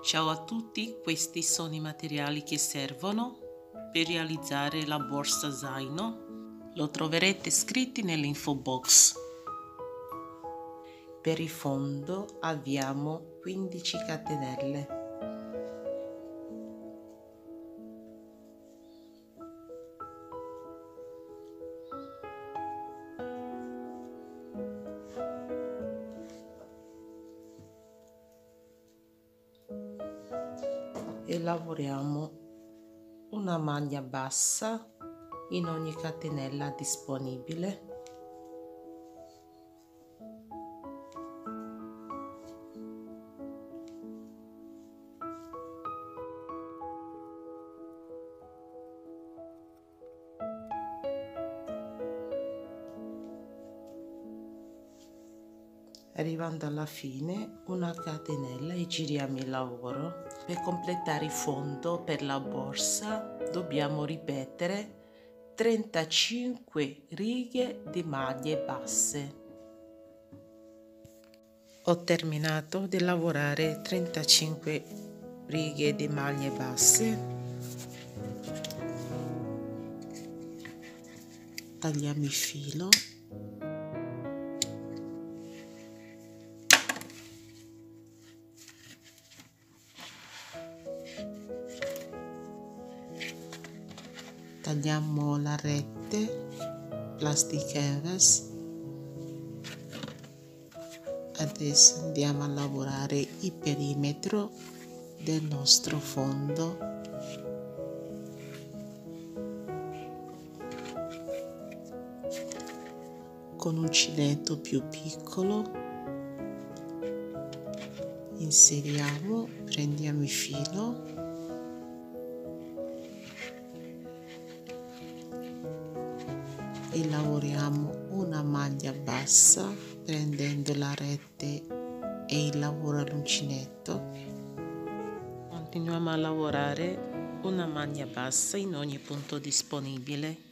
Ciao a tutti, questi sono i materiali che servono per realizzare la borsa zaino. Lo troverete scritti nell'info box. Per il fondo abbiamo 15 catenelle. E lavoriamo una maglia bassa in ogni catenella disponibile. Arrivando alla fine, una catenella e giriamo il lavoro. Per completare il fondo per la borsa dobbiamo ripetere 35 righe di maglie basse. Ho terminato di lavorare 35 righe di maglie basse. Tagliamo il filo. Tagliamo la rete plasticheras. Adesso andiamo a lavorare il perimetro del nostro fondo. Con un uncinetto più piccolo inseriamo, prendiamo il filo e lavoriamo una maglia bassa prendendo la rete e il lavoro all'uncinetto. Continuiamo a lavorare una maglia bassa in ogni punto disponibile.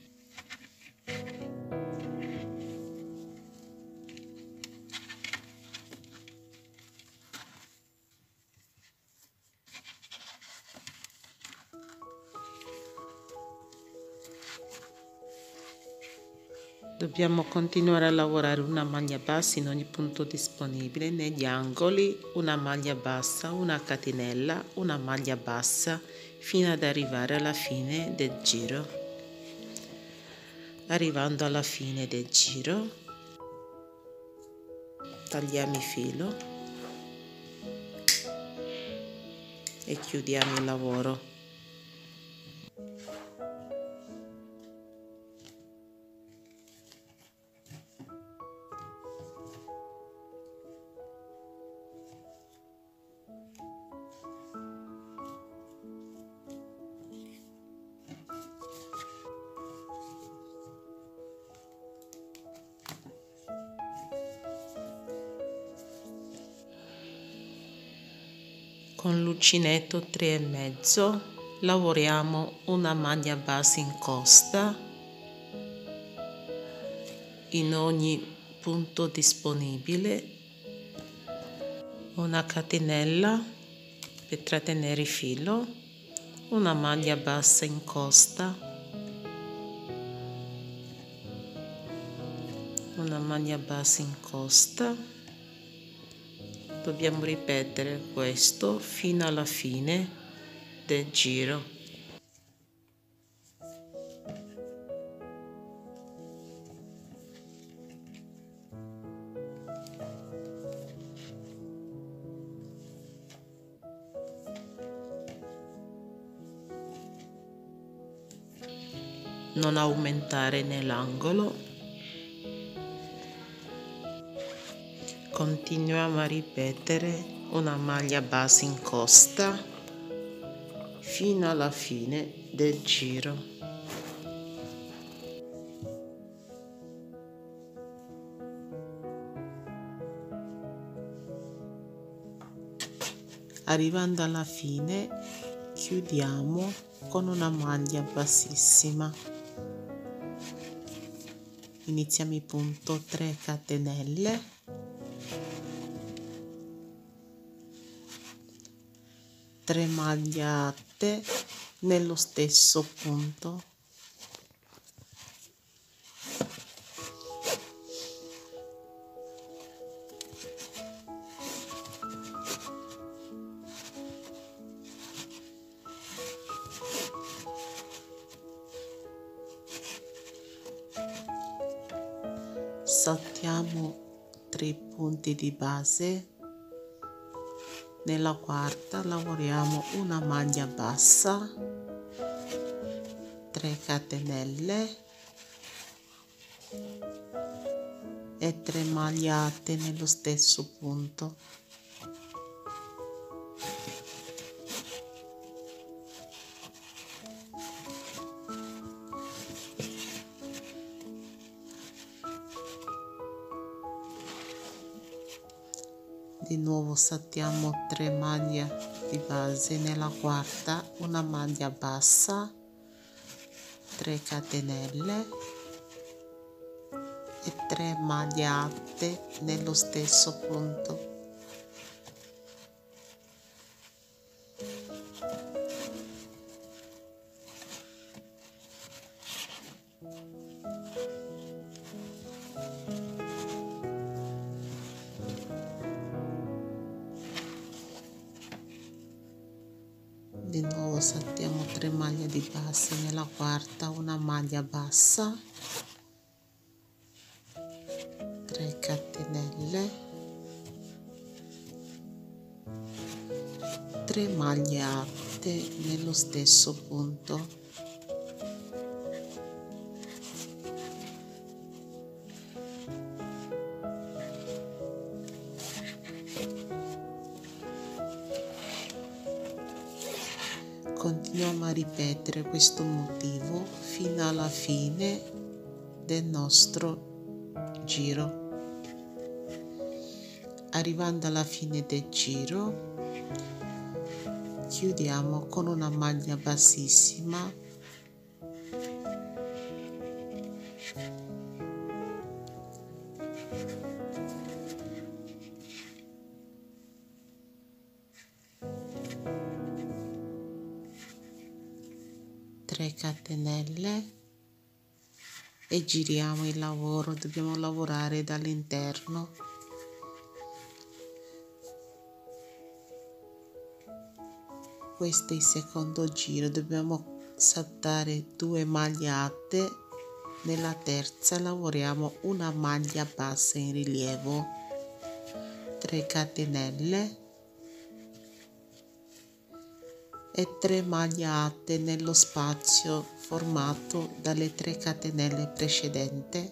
Dobbiamo continuare a lavorare una maglia bassa in ogni punto disponibile, negli angoli una maglia bassa, una catenella, una maglia bassa, fino ad arrivare alla fine del giro. Arrivando alla fine del giro, tagliamo il filo e chiudiamo il lavoro. Con l'uncinetto 3,5 lavoriamo una maglia bassa in costa in ogni punto disponibile, una catenella per trattenere il filo, una maglia bassa in costa, una maglia bassa in costa. Dobbiamo ripetere questo fino alla fine del giro. Non aumentare nell'angolo. Continuiamo a ripetere una maglia bassa in costa fino alla fine del giro. Arrivando alla fine chiudiamo con una maglia bassissima. Iniziamo il punto 3 catenelle, 3 maglie alte nello stesso punto. Saltiamo 3 punti di base. Nella quarta lavoriamo una maglia bassa, 3 catenelle e 3 maglie alte nello stesso punto. Di nuovo saltiamo 3 maglie di base, nella quarta una maglia bassa, 3 catenelle e 3 maglie alte nello stesso punto. Di nuovo saltiamo 3 maglie di base, nella quarta una maglia bassa, 3 catenelle, 3 maglie alte nello stesso punto. Continuiamo a ripetere questo motivo fino alla fine del nostro giro. Arrivando alla fine del giro, chiudiamo con una maglia bassissima . 3 catenelle e giriamo il lavoro. Dobbiamo lavorare dall'interno. Questo è il secondo giro, dobbiamo saltare 2 maglie alte, nella terza lavoriamo una maglia bassa in rilievo, 3 catenelle e 3 maglie alte nello spazio formato dalle 3 catenelle precedenti.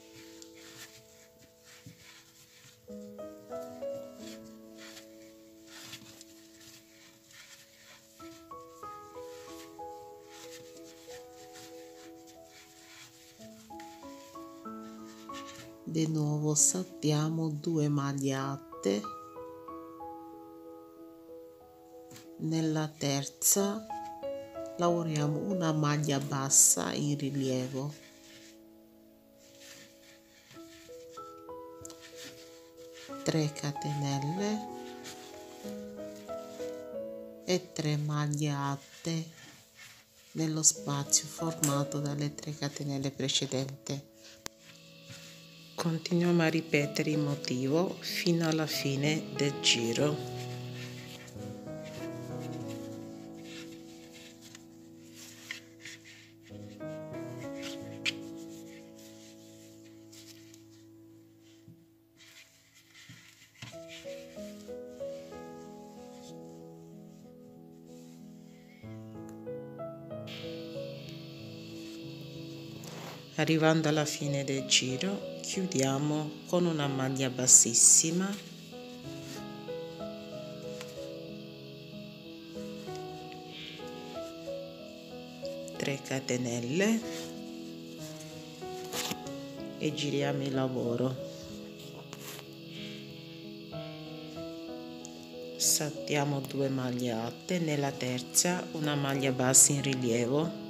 Di nuovo saltiamo 2 maglie alte, nella terza lavoriamo una maglia bassa in rilievo, tre catenelle e 3 maglie alte nello spazio formato dalle 3 catenelle precedenti. Continuiamo a ripetere il motivo fino alla fine del giro. Arrivando alla fine del giro, chiudiamo con una maglia bassissima, tre catenelle e giriamo il lavoro. Saltiamo 2 maglie alte, nella terza una maglia bassa in rilievo,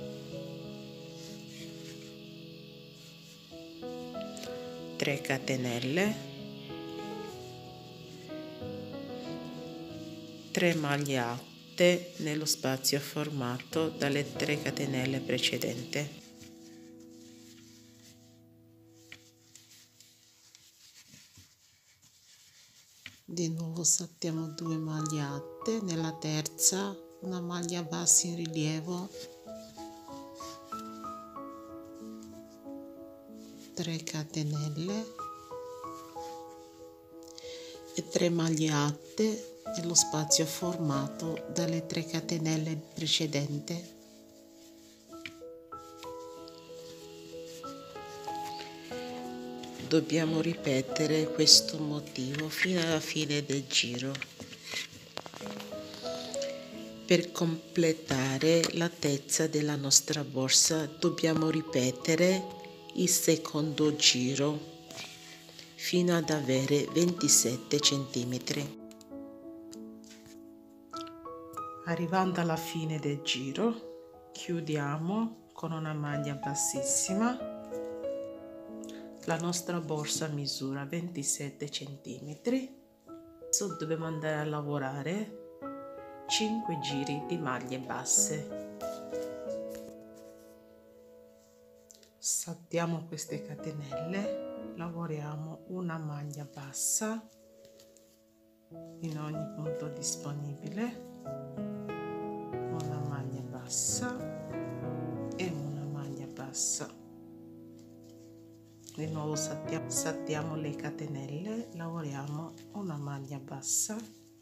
3 catenelle, 3 maglie alte volte nello spazio formato dalle 3 catenelle precedenti. Di nuovo saltiamo 2 maglie alte, nella terza una maglia bassa in rilievo, 3 catenelle e 3 maglie alte nello spazio formato dalle 3 catenelle precedenti. Dobbiamo ripetere questo motivo fino alla fine del giro. Per completare l'altezza della nostra borsa dobbiamo ripetere il secondo giro fino ad avere 27 cm. Arrivando alla fine del giro, chiudiamo con una maglia bassissima. La nostra borsa misura 27 cm. Adesso dobbiamo andare a lavorare 5 giri di maglie basse. Saltiamo queste catenelle, lavoriamo una maglia bassa in ogni punto disponibile, una maglia bassa e una maglia bassa. Di nuovo saltiamo le catenelle, lavoriamo una maglia bassa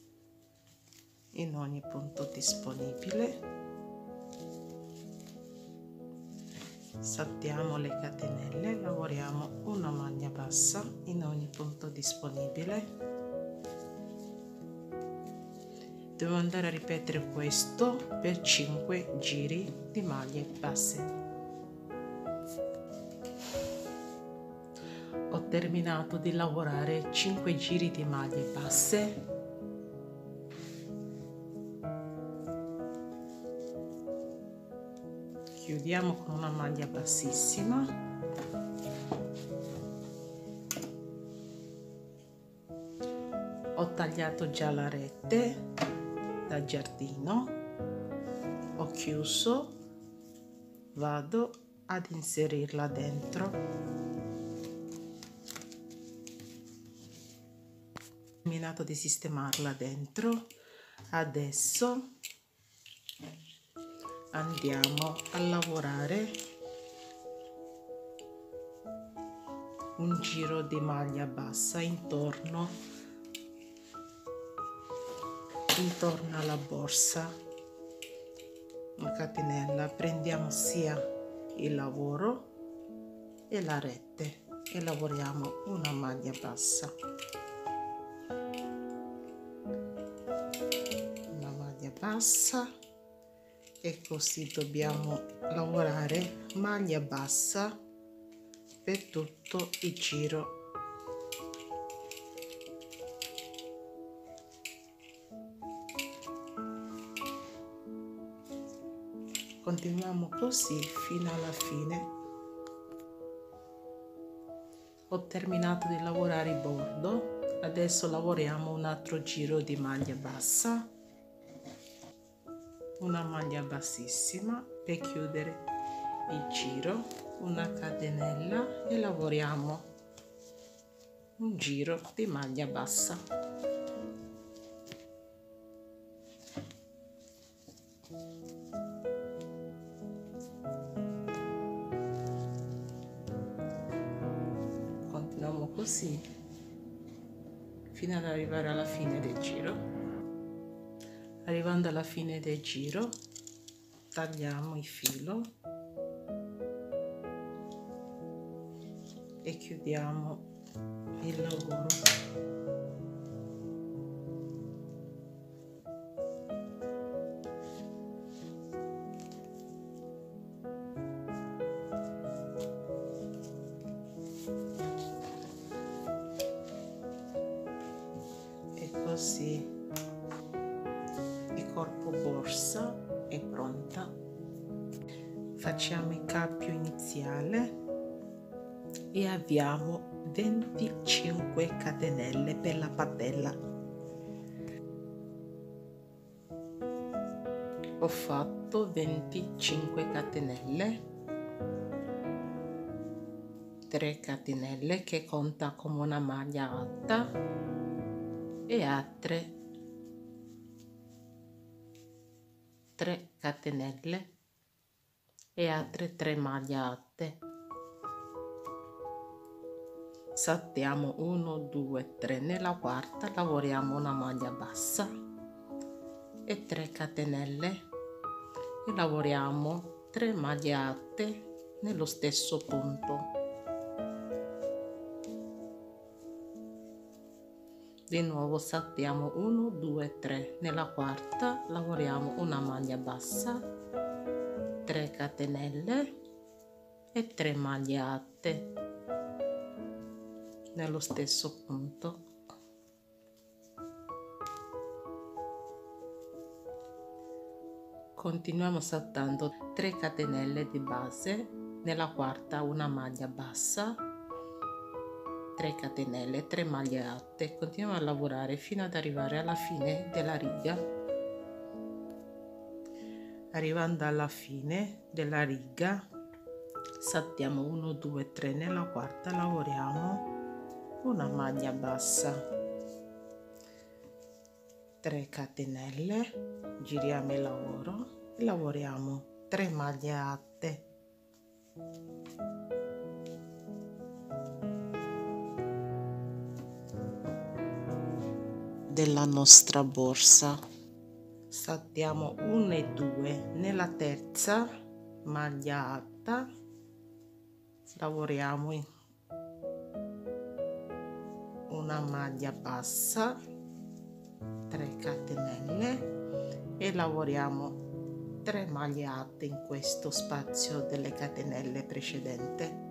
in ogni punto disponibile, saltiamo le catenelle, lavoriamo una maglia bassa in ogni punto disponibile. Devo andare a ripetere questo per 5 giri di maglie basse. Ho terminato di lavorare 5 giri di maglie basse. Chiudiamo con una maglia bassissima. Ho tagliato già la rete da giardino, ho chiuso, vado ad inserirla dentro. Terminato di sistemarla dentro, adesso andiamo a lavorare un giro di maglia bassa intorno alla borsa, una catenella, prendiamo sia il lavoro e la rete e lavoriamo una maglia bassa, e così dobbiamo lavorare maglia bassa per tutto il giro. Continuiamo così fino alla fine. Ho terminato di lavorare il bordo, adesso lavoriamo un altro giro di maglia bassa, una maglia bassissima per chiudere il giro, una catenella e lavoriamo un giro di maglia bassa. Continuiamo così fino ad arrivare alla fine del giro. Arrivando alla fine del giro, tagliamo il filo e chiudiamo il lavoro. E così il corpo borsa è pronta. Facciamo il cappio iniziale e avviamo 25 catenelle per la patella. Ho fatto 25 catenelle, 3 catenelle che conta come una maglia alta e altre 3 catenelle e altre 3 maglie alte. Saltiamo 1 2 3, nella quarta lavoriamo una maglia bassa e 3 catenelle e lavoriamo 3 maglie alte nello stesso punto. Di nuovo saltiamo 1 2 3, nella quarta lavoriamo una maglia bassa, 3 catenelle e 3 maglie alte nello stesso punto. Continuiamo saltando 3 catenelle di base, nella quarta una maglia bassa, 3 catenelle, 3 maglie alte. Continuiamo a lavorare fino ad arrivare alla fine della riga. Arrivando alla fine della riga saltiamo 1 2 3, nella quarta lavoriamo una maglia bassa, 3 catenelle, giriamo il lavoro e lavoriamo 3 maglie alte. Della nostra borsa. Saltiamo 1 e 2, nella terza maglia alta lavoriamo una maglia bassa, 3 catenelle e lavoriamo 3 maglie alte in questo spazio delle catenelle precedente.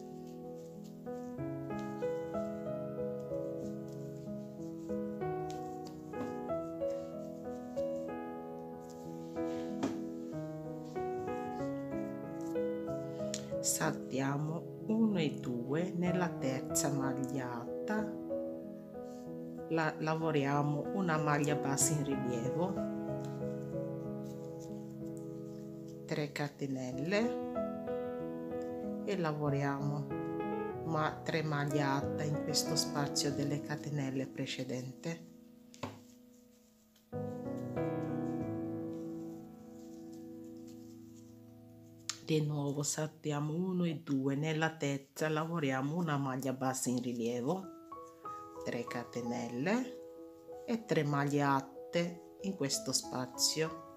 Saltiamo 1 e 2, nella terza maglia alta lavoriamo una maglia bassa in rilievo, 3 catenelle e lavoriamo 3 maglie alte in questo spazio delle catenelle precedente. Di nuovo saltiamo 1 e 2, nella terza lavoriamo una maglia bassa in rilievo, 3 catenelle e 3 maglie alte in questo spazio.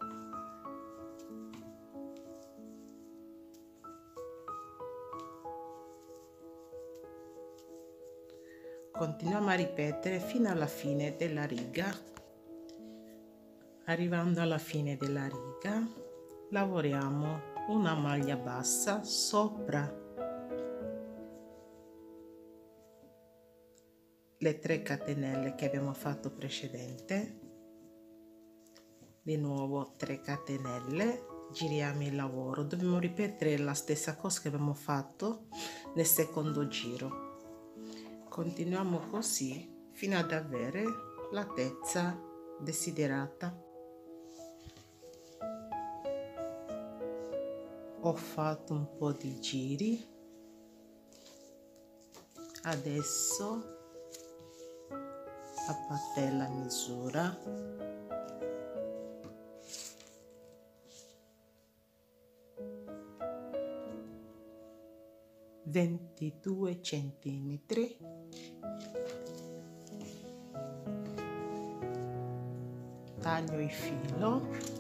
Continuiamo a ripetere fino alla fine della riga. Arrivando alla fine della riga lavoriamo una maglia bassa sopra le 3 catenelle che abbiamo fatto precedente. Di nuovo 3 catenelle, giriamo il lavoro. Dobbiamo ripetere la stessa cosa che abbiamo fatto nel secondo giro. Continuiamo così fino ad avere l'altezza desiderata. Ho fatto un po' di giri, adesso a parte la misura (22 centimetri), taglio il filo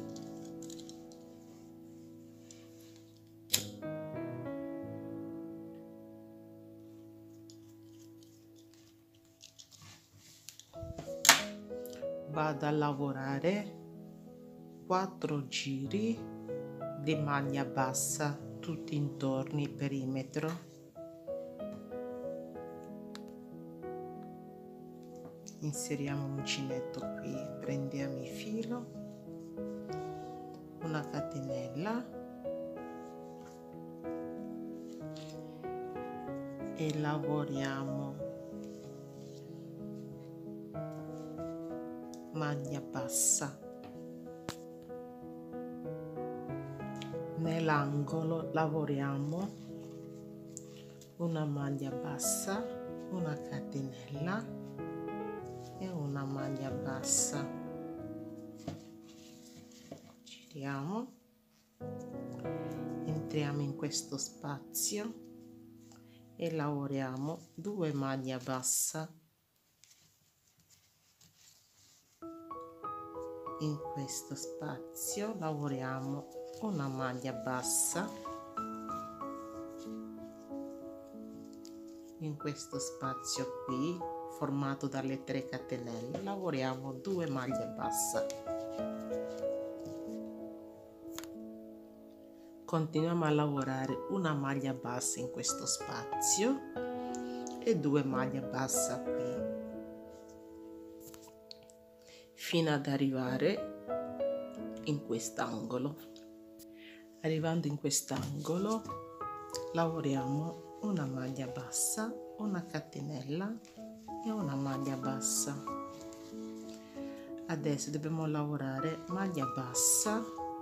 vado a lavorare 4 giri di maglia bassa tutti intorno il perimetro. Inseriamo un uncinetto qui, prendiamo il filo, una catenella e lavoriamo maglia bassa, nell'angolo lavoriamo una maglia bassa, una catenella e una maglia bassa. Giriamo, entriamo in questo spazio e lavoriamo 2 maglie bassa. In questo spazio lavoriamo una maglia bassa. In questo spazio qui, formato dalle 3 catenelle, lavoriamo 2 maglie bassa. Continuiamo a lavorare una maglia bassa in questo spazio e 2 maglie bassa qui, fino ad arrivare in quest'angolo. Arrivando in quest'angolo lavoriamo una maglia bassa, una catenella e una maglia bassa. Adesso dobbiamo lavorare maglia bassa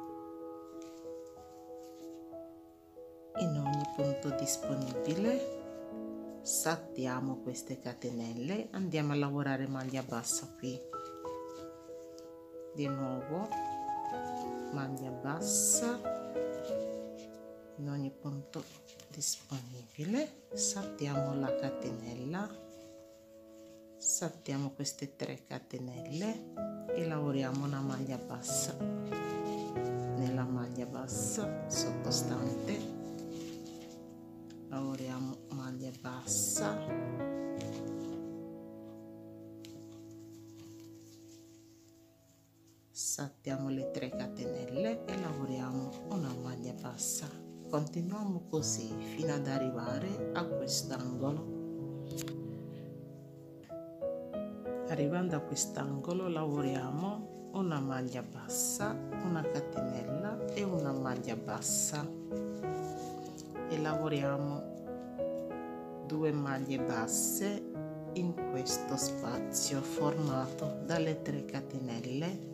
in ogni punto disponibile. Saltiamo queste catenelle, andiamo a lavorare maglia bassa qui. Di nuovo maglia bassa in ogni punto disponibile, saltiamo la catenella, saltiamo queste 3 catenelle e lavoriamo una maglia bassa. Nella maglia bassa sottostante lavoriamo maglia bassa, saltiamo le 3 catenelle e lavoriamo una maglia bassa. Continuiamo così fino ad arrivare a quest'angolo. Arrivando a quest'angolo lavoriamo una maglia bassa, una catenella e una maglia bassa e lavoriamo 2 maglie basse in questo spazio formato dalle 3 catenelle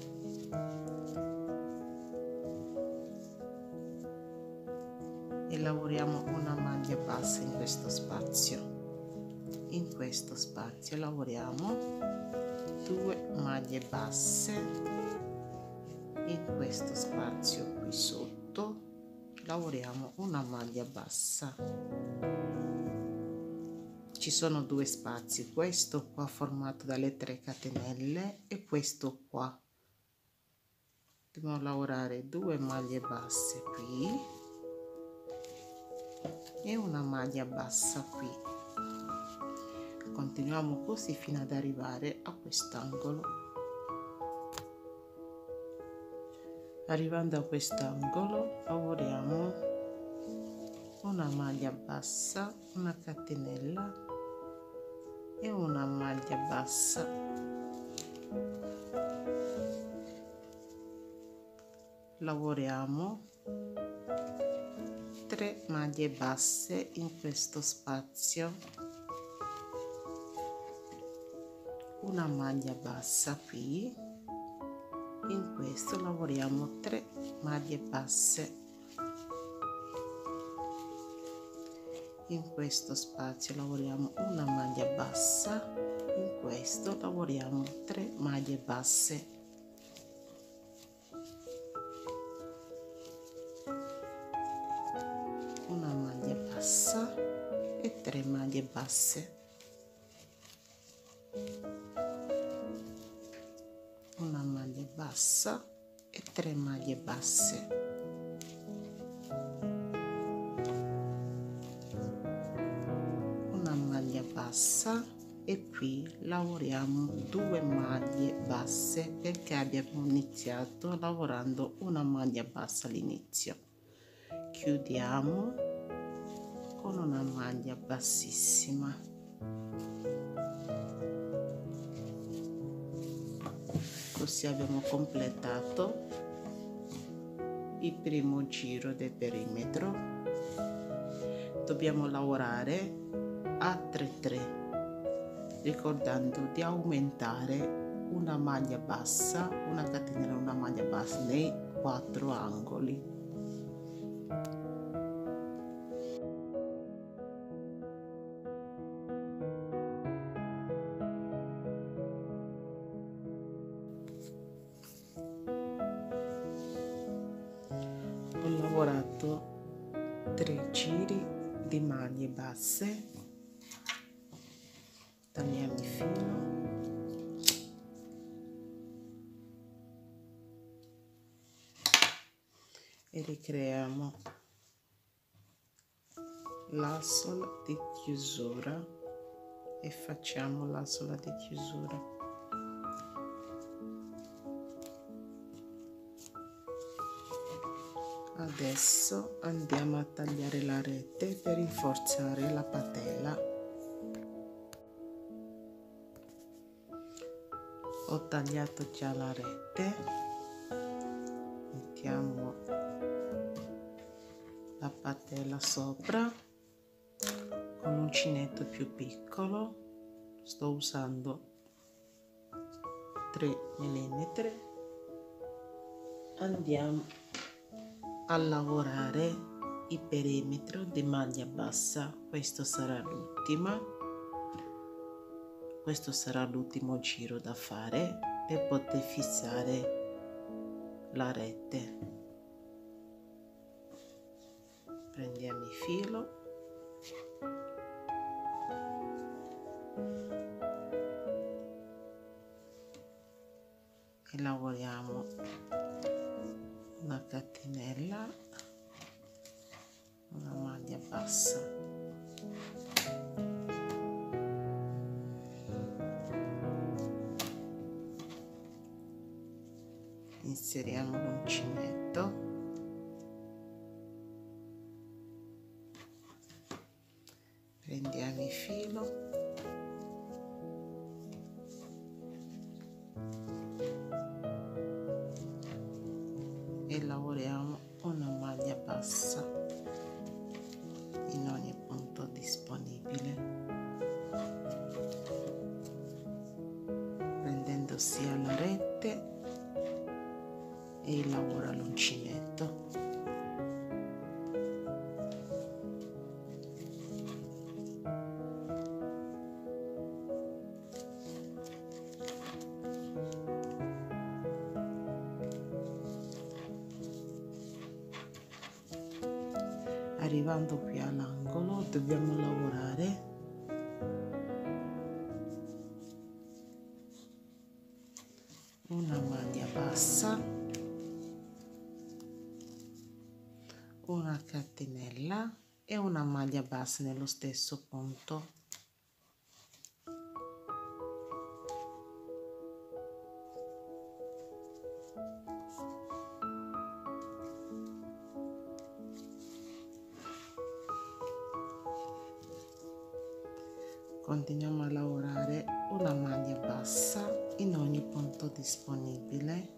e lavoriamo una maglia bassa in questo spazio. In questo spazio lavoriamo 2 maglie basse. In questo spazio qui sotto lavoriamo una maglia bassa. Ci sono 2 spazi, questo qua formato dalle 3 catenelle e questo qua. Dobbiamo lavorare 2 maglie basse qui e una maglia bassa qui. Continuiamo così fino ad arrivare a quest'angolo. Arrivando a quest'angolo lavoriamo una maglia bassa, una catenella e una maglia bassa. Lavoriamo 3 maglie basse in questo spazio, una maglia bassa qui. In questo lavoriamo 3 maglie basse. In questo spazio lavoriamo una maglia bassa, in questo lavoriamo 3 maglie basse. Una maglia bassa e 3 maglie basse. Una maglia bassa e 3 maglie basse. Una maglia bassa e qui lavoriamo 2 maglie basse perché abbiamo iniziato lavorando una maglia bassa all'inizio. Chiudiamo con una maglia bassissima. Così abbiamo completato il primo giro del perimetro. Dobbiamo lavorare a 3-3, ricordando di aumentare una maglia bassa, una catenella, una maglia bassa nei 4 angoli. Ho lavorato 3 giri di maglie basse, tagliamo il filo e ricreiamo l'asola di chiusura e facciamo l'asola di chiusura. Adesso andiamo a tagliare la rete per rinforzare la patella. Ho tagliato già la rete, mettiamo la patella sopra con un uncinetto più piccolo, sto usando 3 mm. Andiamo a lavorare il perimetro di maglia bassa. Questo sarà l'ultimo giro da fare per poter fissare la rete. Prendiamo il filo e lavoriamo una catenella, una maglia bassa, inseriamo l'uncinetto, prendiamo il filo e lavoriamo una maglia bassa in ogni punto disponibile, prendendo sia la rete e il lavoro all'uncinetto. Arrivando qui all'angolo dobbiamo lavorare una maglia bassa, una catenella e una maglia bassa nello stesso punto. Continuiamo a lavorare una maglia bassa in ogni punto disponibile.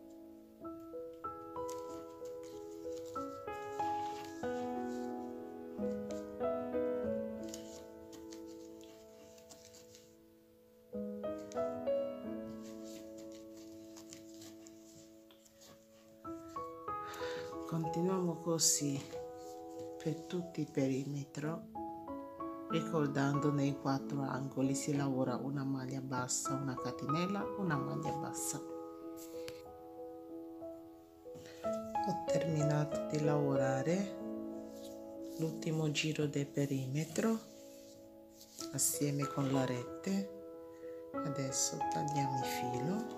Continuiamo così per tutto il perimetro. Ricordando nei 4 angoli si lavora una maglia bassa, una catenella, una maglia bassa. Ho terminato di lavorare l'ultimo giro del perimetro assieme con la rete. Adesso tagliamo il filo.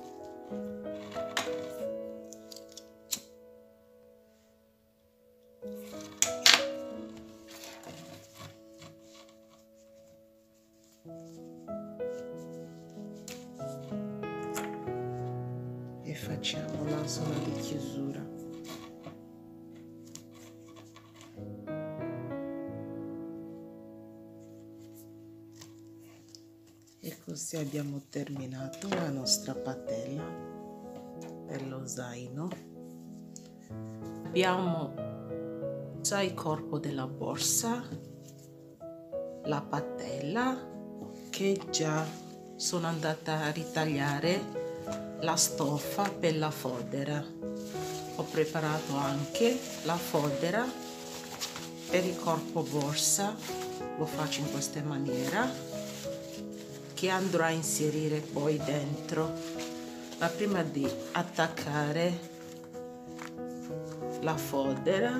E facciamo l'asola di chiusura. E così abbiamo terminato la nostra patella per lo zaino. Abbiamo già il corpo della borsa, la patella che già sono andata a ritagliare la stoffa per la fodera. Ho preparato anche la fodera Per il corpo borsa lo faccio in questa maniera, che andrò a inserire poi dentro. Ma prima di attaccare la fodera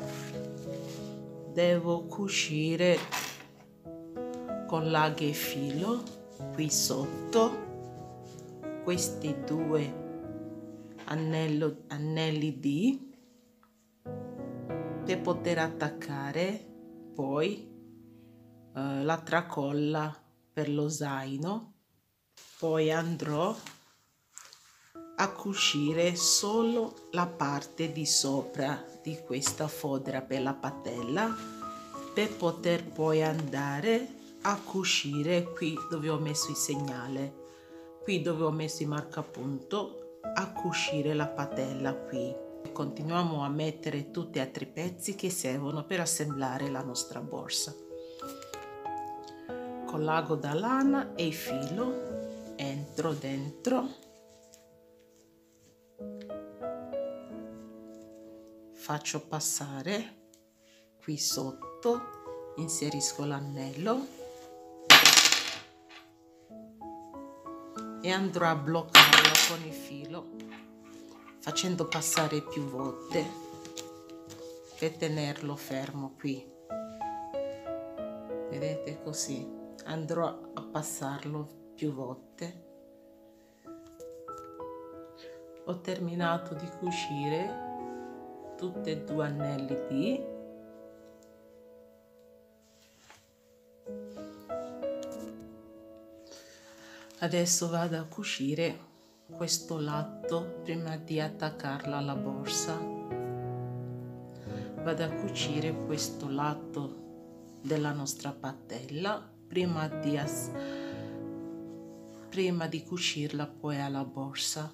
devo cucire con l'aghe e filo qui sotto questi due anelli D per poter attaccare poi la tracolla per lo zaino. Poi andrò a cucire solo la parte di sopra di questa fodera per la patella, per poter poi andare a cucire qui dove ho messo il segnale, qui dove ho messo il marcapunto, a cucire la patella qui. Continuiamo a mettere tutti gli altri pezzi che servono per assemblare la nostra borsa. Con l'ago da lana e il filo entro dentro, faccio passare qui sotto, inserisco l'anello e andrò a bloccarlo con il filo, facendo passare più volte per tenerlo fermo qui. Vedete, così andrò a passarlo più volte. Ho terminato di cucire tutti e due anelli D. Adesso vado a cucire questo lato prima di attaccarla alla borsa. Vado a cucire questo lato della nostra patella prima di cucirla poi alla borsa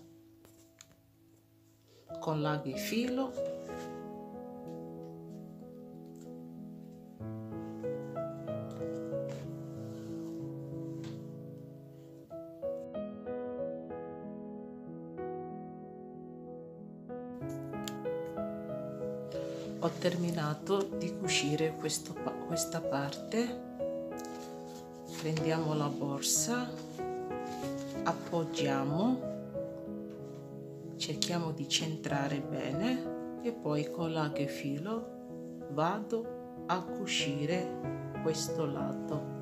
con l'ago e filo. Ho terminato di cucire questa parte. Prendiamo la borsa, appoggiamo, cerchiamo di centrare bene e poi con l'ago e filo vado a cucire questo lato.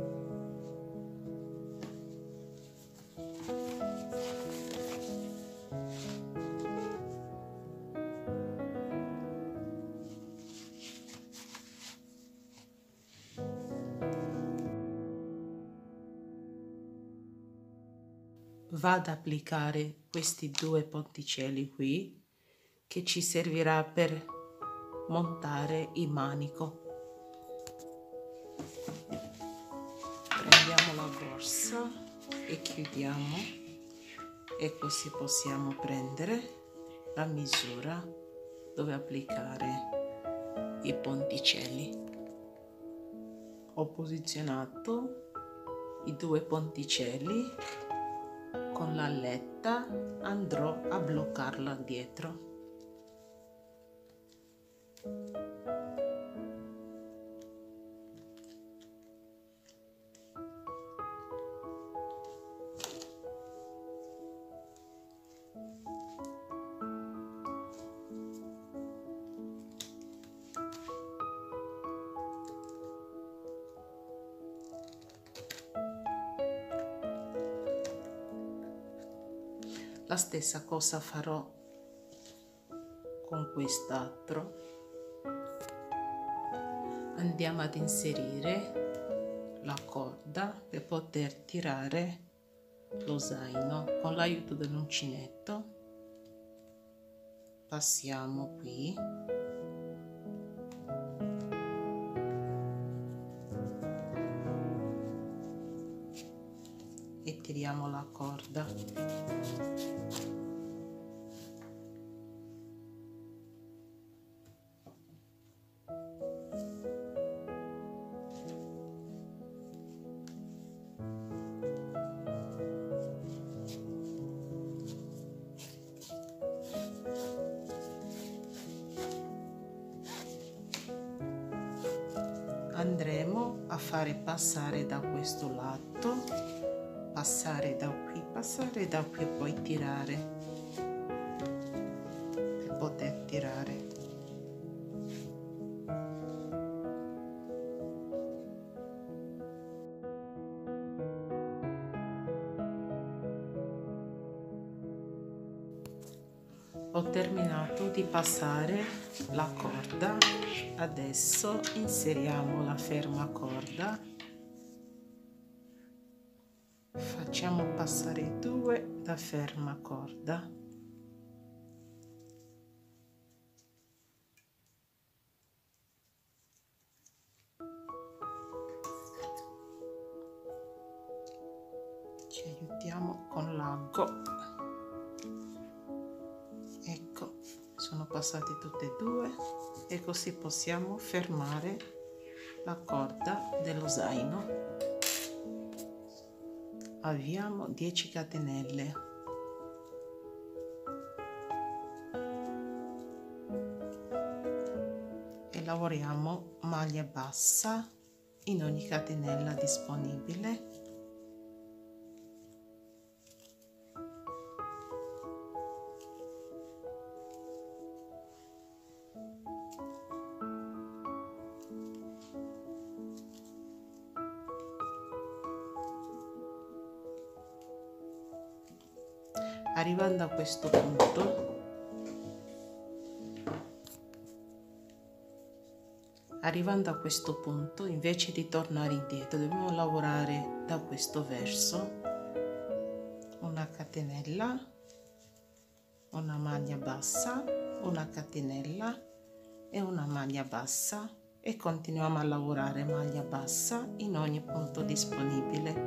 Vado ad applicare questi due ponticelli qui che ci servirà per montare il manico. Prendiamo la borsa e chiudiamo e così possiamo prendere la misura dove applicare i ponticelli. Ho posizionato i due ponticelli. Con la letta andrò a bloccarla dietro. La stessa cosa farò con quest'altro. Andiamo ad inserire la corda per poter tirare lo zaino con l'aiuto dell'uncinetto. Passiamo qui e tiriamo la corda. andremo a fare passare da questo lato, passare da qui e poi tirare per poter tirare. Ho terminato di passare la corda, adesso inseriamo la fermacorda, facciamo passare 2 da fermacorda, ci aiutiamo con l'aggo. Ecco, sono passate tutte e 2 e così possiamo fermare la corda dello zaino. Avviamo 10 catenelle. E lavoriamo maglia bassa in ogni catenella disponibile. Arrivando a questo punto, invece di tornare indietro, dobbiamo lavorare da questo verso, una catenella, una maglia bassa, una catenella e una maglia bassa, e continuiamo a lavorare maglia bassa in ogni punto disponibile.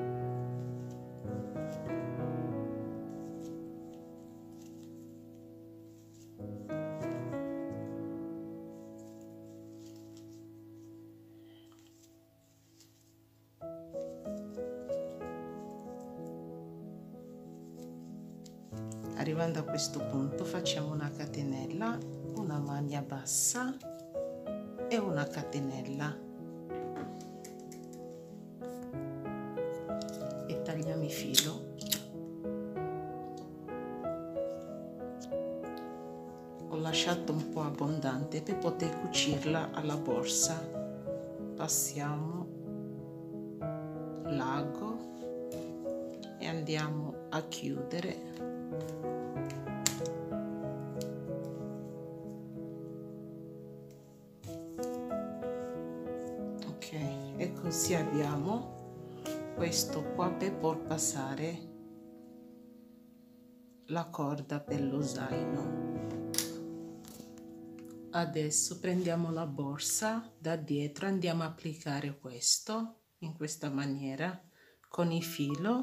Arrivando a questo punto facciamo una catenella, una maglia bassa e una catenella e tagliamo il filo. Ho lasciato un po' abbondante per poter cucirla alla borsa. Passiamo l'ago e andiamo a chiudere. E così abbiamo questo qua per poi passare la corda per lo zaino. Adesso prendiamo la borsa da dietro, andiamo a applicare questo in questa maniera con il filo,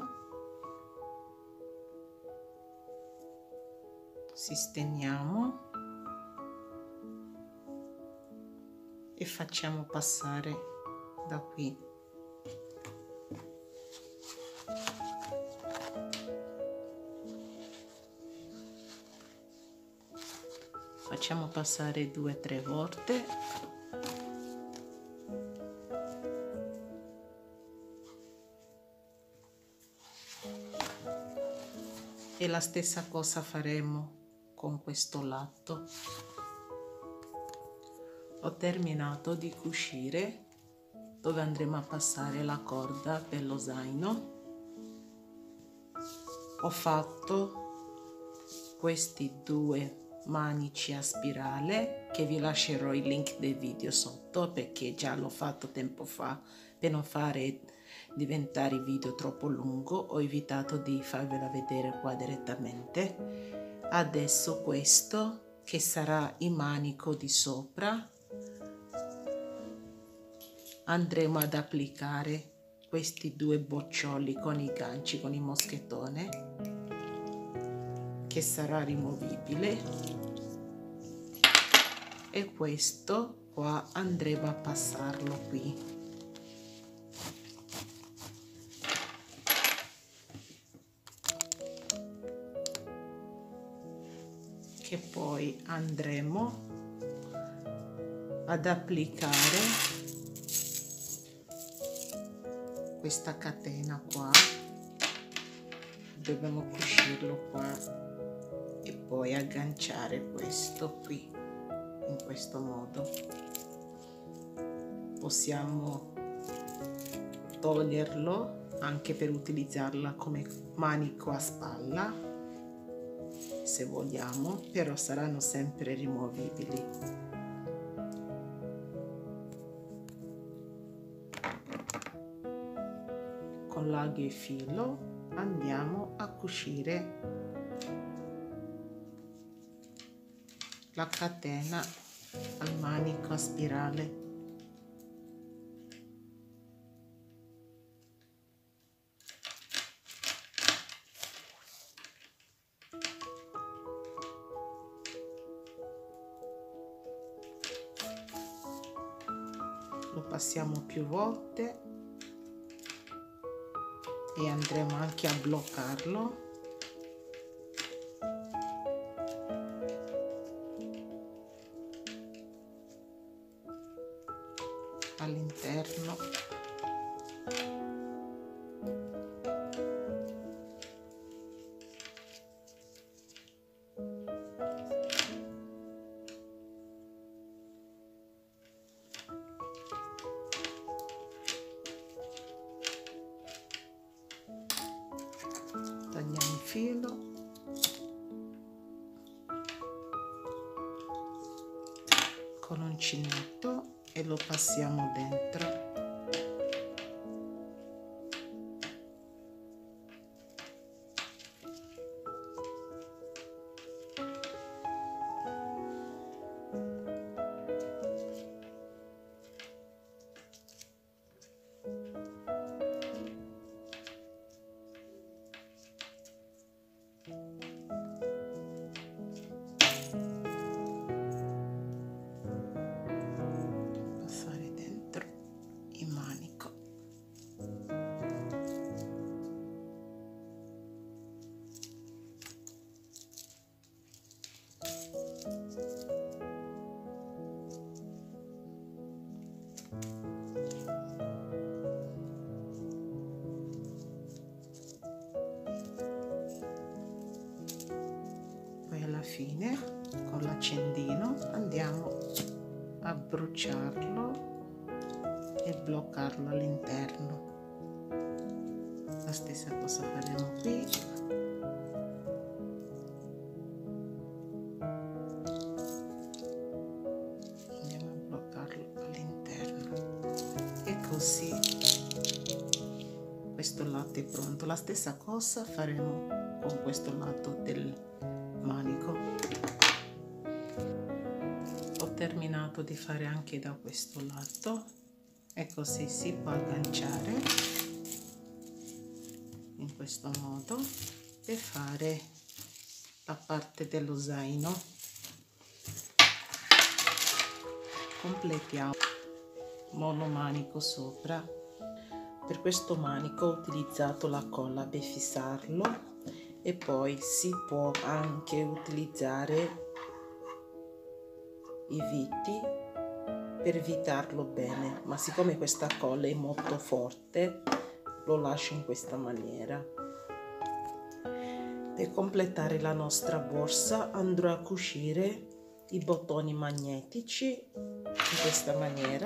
sistemiamo e facciamo passare da qui. Facciamo passare 2 o 3 volte. E la stessa cosa faremo con questo lato. Ho terminato di cucire dove andremo a passare la corda per lo zaino. Ho fatto questi 2 manici a spirale che vi lascerò il link del video sotto, perché già l'ho fatto tempo fa per non fare diventare il video troppo lungo. Ho evitato di farvela vedere qua direttamente. Adesso questo che sarà il manico di sopra, andremo ad applicare questi 2 boccioli con i ganci, con il moschettone, che sarà rimovibile, e questo qua andremo a passarlo qui. Che poi andremo ad applicare questa catena qua, dobbiamo cucirlo qua e poi agganciare questo qui in questo modo. Possiamo toglierlo anche per utilizzarla come manico a spalla se vogliamo, però saranno sempre rimovibili. Con l'ago e filo andiamo a cucire la catena al manico a spirale. Lo passiamo più volte e andremo anche a bloccarlo. All'interno. Tagliamo il filo. Con un uncinetto e lo passiamo dentro. Fine con l'accendino andiamo a bruciarlo e bloccarlo all'interno. La stessa cosa faremo qui. Andiamo a bloccarlo all'interno e così questo lato è pronto. La stessa cosa faremo con questo lato del manico. Ho terminato di fare anche da questo lato e così si può agganciare in questo modo e fare la parte dello zaino. Completiamo monomanico sopra. Per questo manico ho utilizzato la colla per fissarlo e poi si può anche utilizzare i viti per avvitarlo bene, ma siccome questa colla è molto forte lo lascio in questa maniera. Per completare la nostra borsa andrò a cucire i bottoni magnetici in questa maniera,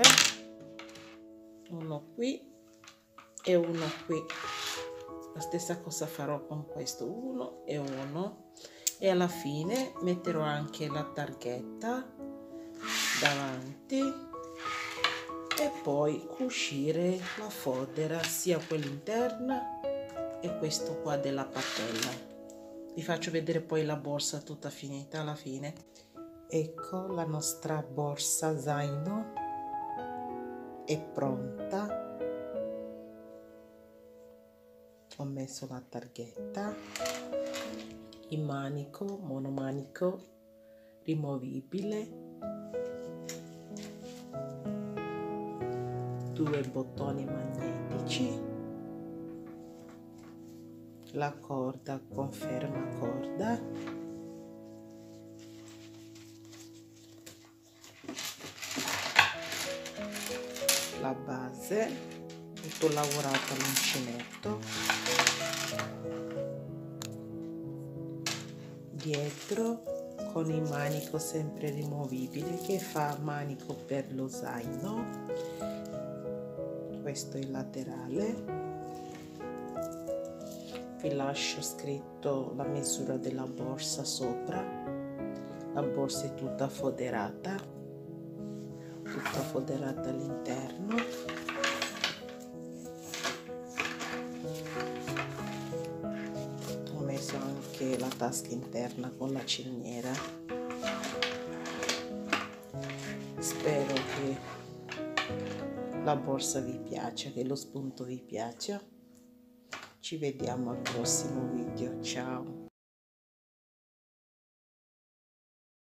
uno qui e uno qui. La stessa cosa farò con questo, uno e uno, e alla fine metterò anche la targhetta davanti e poi cucire la fodera, sia quella interna e questo qua della patella. Vi faccio vedere poi la borsa tutta finita alla fine. Ecco la nostra borsa zaino è pronta. Ho messo la targhetta, il manico, monomanico rimovibile, 2 bottoni magnetici, la corda con fermacorda, la base tutto lavorato all'uncinetto. Dietro con il manico sempre rimovibile che fa manico per lo zaino. Questo è il laterale. Vi lascio scritto la misura della borsa sopra. La borsa è tutta foderata all'interno. Ho messo anche la tasca interna con la cerniera. Spero che la borsa vi piaccia, che lo spunto vi piaccia. Ci vediamo al prossimo video, ciao!